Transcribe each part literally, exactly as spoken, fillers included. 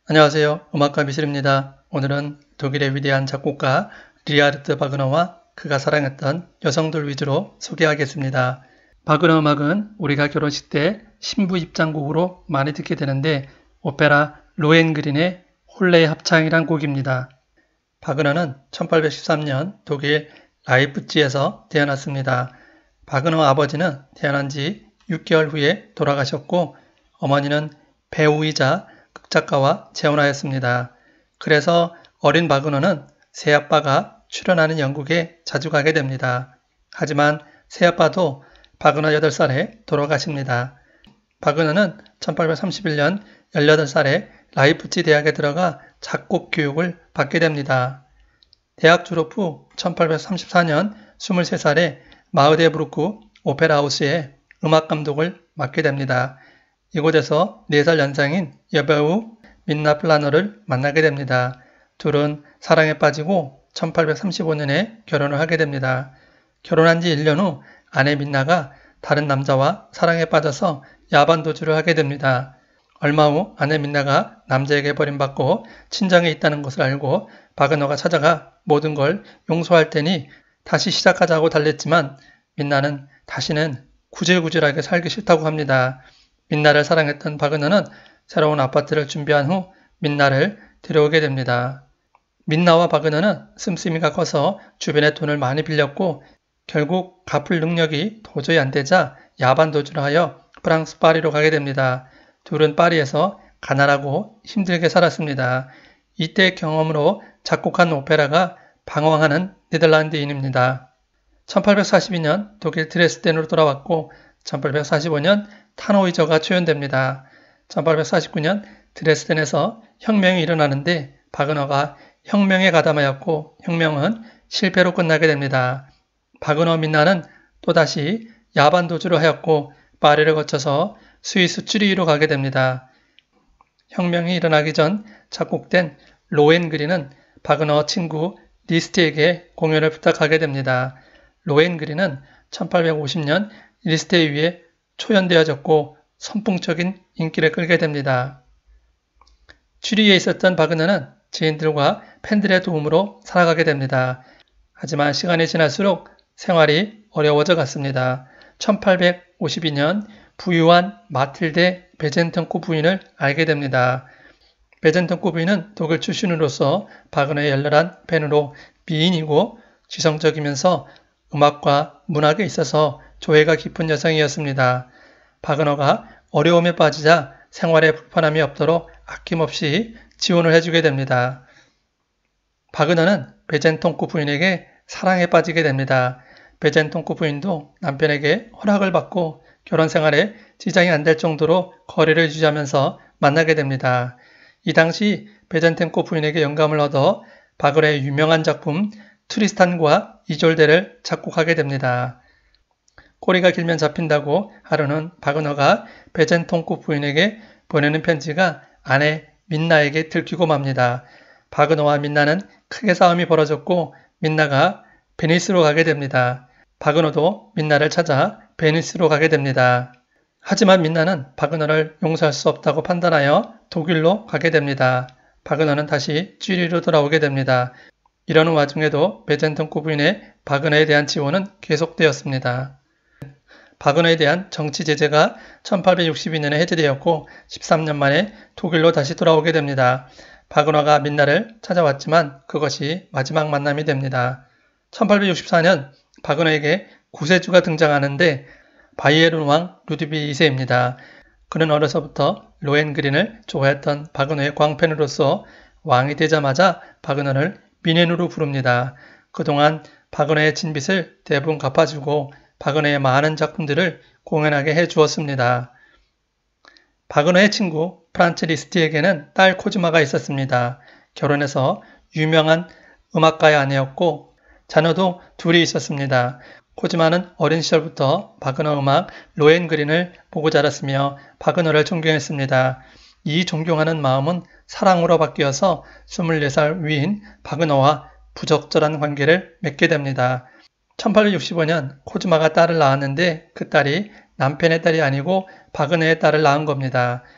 안녕하세요. 음악가 미실입니다. 오늘은 독일의 위대한 작곡가 리하르트 바그너와 그가 사랑했던 여성들 위주로 소개하겠습니다. 바그너 음악은 우리가 결혼식 때 신부 입장곡으로 많이 듣게 되는데 오페라 로헨그린의 홀레의 합창이란 곡입니다. 바그너는 천팔백십삼 년 독일 라이프치히에서 태어났습니다. 바그너 아버지는 태어난 지 육 개월 후에 돌아가셨고 어머니는 배우이자 극작가와 재혼하였습니다. 그래서 어린 바그너는 새아빠가 출연하는 연극에 자주 가게 됩니다. 하지만 새아빠도 바그너 여덟 살에 돌아가십니다. 바그너는 천팔백삼십일 년 열여덟 살에 라이프치히 대학에 들어가 작곡 교육을 받게 됩니다. 대학 졸업 후 천팔백삼십사 년 스물세 살에 마흐데부르크 오페라 하우스에 음악 감독을 맡게 됩니다. 이곳에서 네 살 연상인 여배우 민나 플라너를 만나게 됩니다. 둘은 사랑에 빠지고 천팔백삼십오 년에 결혼을 하게 됩니다. 결혼한 지 일 년 후 아내 민나가 다른 남자와 사랑에 빠져서 야반 도주를 하게 됩니다. 얼마 후 아내 민나가 남자에게 버림받고 친정에 있다는 것을 알고 바그너가 찾아가 모든 걸 용서할 테니 다시 시작하자고 달랬지만 민나는 다시는 구질구질하게 살기 싫다고 합니다. 민나를 사랑했던 바그너는 새로운 아파트를 준비한 후 민나를 데려오게 됩니다. 민나와 바그너는 씀씀이가 커서 주변에 돈을 많이 빌렸고 결국 갚을 능력이 도저히 안 되자 야반 도주를 하여 프랑스 파리로 가게 됩니다. 둘은 파리에서 가난하고 힘들게 살았습니다. 이때의 경험으로 작곡한 오페라가 방황하는 네덜란드인입니다. 천팔백사십이 년 독일 드레스덴으로 돌아왔고 천팔백사십오 년 타노이저가 초연됩니다. 천팔백사십구 년 드레스덴에서 혁명이 일어나는데 바그너가 혁명에 가담하였고 혁명은 실패로 끝나게 됩니다. 바그너 민나는 또다시 야반 도주를 하였고 파리를 거쳐서 스위스 쭈리히로 가게 됩니다. 혁명이 일어나기 전 작곡된 로헨그린은 바그너 친구 리스트에게 공연을 부탁하게 됩니다. 로헨그린은 천팔백오십 년 리스트에 의해 초연되어졌고 선풍적인 인기를 끌게 됩니다. 쭈리히에 있었던 바그너는 지인들과 팬들의 도움으로 살아가게 됩니다. 하지만 시간이 지날수록 생활이 어려워져 갔습니다. 천팔백오십이 년 부유한 마틸데 베젠턴코 부인을 알게 됩니다. 베젠턴코 부인은 독일 출신으로서 바그너의 열렬한 팬으로 미인이고 지성적이면서 음악과 문학에 있어서 조예가 깊은 여성이었습니다. 바그너가 어려움에 빠지자 생활에 불편함이 없도록 아낌없이 지원을 해주게 됩니다. 바그너는 베젠턴코 부인에게 사랑에 빠지게 됩니다. 베젠턴코 부인도 남편에게 허락을 받고 결혼 생활에 지장이 안 될 정도로 거리를 유지하면서 만나게 됩니다. 이 당시 베젠턴코 부인에게 영감을 얻어 바그너의 유명한 작품 트리스탄과 이졸데를 작곡하게 됩니다. 꼬리가 길면 잡힌다고 하루는 바그너가 베젠턴코 부인에게 보내는 편지가 아내 민나에게 들키고 맙니다. 바그너와 민나는 크게 싸움이 벌어졌고 민나가 베니스로 가게 됩니다. 바그너도 민나를 찾아 베니스로 가게 됩니다. 하지만 민나는 바그너를 용서할 수 없다고 판단하여 독일로 가게 됩니다. 바그너는 다시 쭈리히로 돌아오게 됩니다. 이러는 와중에도 베젠턴코 부인의 바그너에 대한 지원은 계속되었습니다. 바그너에 대한 정치 제재가 천팔백육십이 년에 해제되었고 십삼 년 만에 독일로 다시 돌아오게 됩니다. 바그너가 민나를 찾아왔지만 그것이 마지막 만남이 됩니다. 천팔백육십사 년 바그너에게 구세주가 등장하는데 바이에른 왕 루드비히 이 세입니다. 그는 어려서부터 로헨그린을 좋아했던 바그너의 광팬으로서 왕이 되자마자 바그너를 민헨으로 부릅니다. 그동안 바그너의 진빚을 대부분 갚아주고 바그너의 많은 작품들을 공연하게 해주었습니다. 바그너의 친구 프란츠 리스트에게는 딸 코즈마가 있었습니다. 결혼해서 유명한 음악가의 아내였고 자녀도 둘이 있었습니다. 코즈마는 어린 시절부터 바그너 음악 로헨그린을 보고 자랐으며 바그너를 존경했습니다. 이 존경하는 마음은 사랑으로 바뀌어서 스물네 살 위인 바그너와 부적절한 관계를 맺게 됩니다. 천팔백육십오 년 코즈마가 딸을 낳았는데 그 딸이 남편의 딸이 아니고 바그너의 딸을 낳은 겁니다.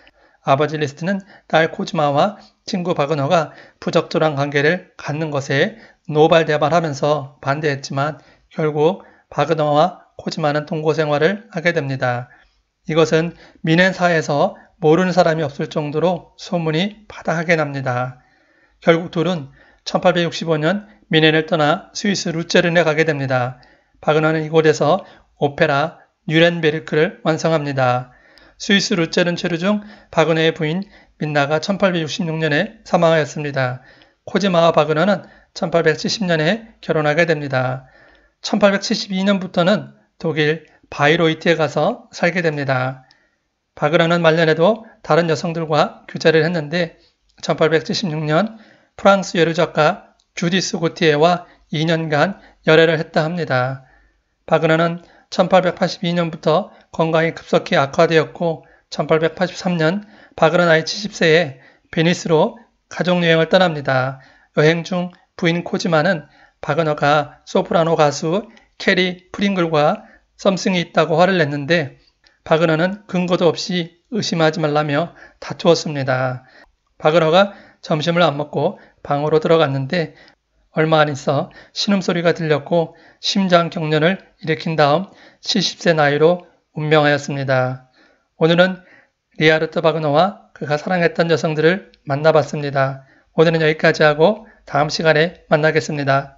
아버지 리스트는 딸 코즈마와 친구 바그너가 부적절한 관계를 갖는 것에 노발대발하면서 반대했지만 결국 바그너와 코즈마는 동거 생활을 하게 됩니다. 이것은 미넨사에서 모르는 사람이 없을 정도로 소문이 바다하게 납니다. 결국 둘은 천팔백육십오 년 미넨을 떠나 스위스 루체른에 가게 됩니다. 바그너는 이곳에서 오페라 뉴렌베르크를 완성합니다. 스위스 루체른 체류 중 바그너의 부인 민나가 천팔백육십육 년에 사망하였습니다. 코즈마와 바그너는 천팔백칠십 년에 결혼하게 됩니다. 천팔백칠십이 년부터는 독일 바이로이트에 가서 살게 됩니다. 바그너는 말년에도 다른 여성들과 교제를 했는데 천팔백칠십육 년 프랑스 여류 작가 주디스 고티에와 이 년간 열애를 했다 합니다. 바그너는 천팔백팔십이 년부터 건강이 급속히 악화되었고 천팔백팔십삼 년 바그너 나이 칠십 세에 베니스로 가족여행을 떠납니다. 여행 중 부인 코즈마는 바그너가 소프라노 가수 캐리 프링글과 썸씽이 있다고 화를 냈는데 바그너는 근거도 없이 의심하지 말라며 다투었습니다. 바그너가 점심을 안 먹고 방으로 들어갔는데 얼마 안 있어 신음소리가 들렸고 심장경련을 일으킨 다음 칠십 세 나이로 운명하였습니다. 오늘은 리하르트 바그너와 그가 사랑했던 여성들을 만나봤습니다. 오늘은 여기까지 하고 다음 시간에 만나겠습니다.